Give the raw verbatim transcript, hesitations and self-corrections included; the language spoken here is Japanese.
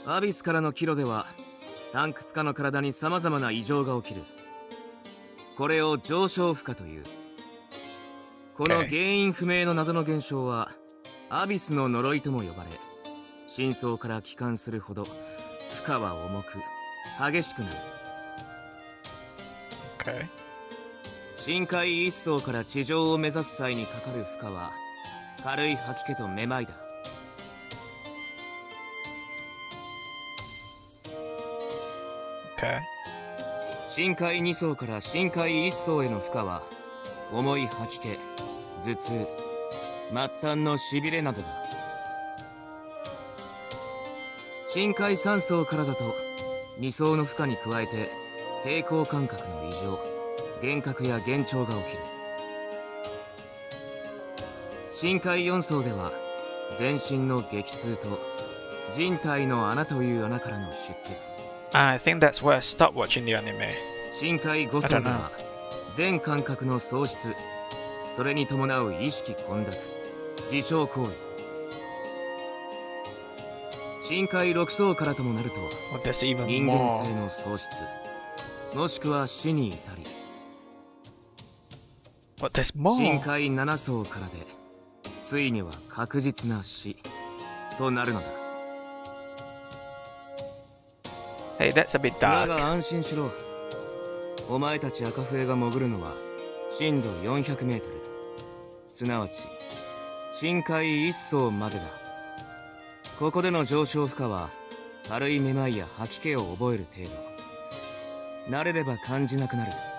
アビスからの帰路では探掘家の体に様々な異常が起きる。これを上昇負荷という。この原因不明の謎の現象はアビスの呪いとも呼ばれ、深層から帰還するほど負荷は重く激しくなる。 Okay. 深海一層から地上を目指す際にかかる負荷は軽い吐き気とめまいだ。 Okay. 深海二層から深海一層への負荷は重い吐き気、頭痛、末端のしびれなどだ。深海三層からだと二層の負荷に加えて平衡感覚の異常、幻覚や幻聴が起きる。深海四層では全身の激痛と人体の穴という穴からの出血。 I think that's where I stopped watching the anime. 深海五層では全感覚の喪失、それに伴う意識混濁、自傷行為。深海六層からともなると Well, there's even 人間 more. 性の喪失、もしくは死に至り。 But there's 深 more. 海七層からでついには確実な死となるのだ。 Hey, that's a bit だが dark. 安心しろ。お前たち赤笛が潜るのは深度よんひゃくメートル、すなわち深海一層までだ。ここでの上昇負荷は軽いめまいや吐き気を覚える程度。慣れれば感じなくなる。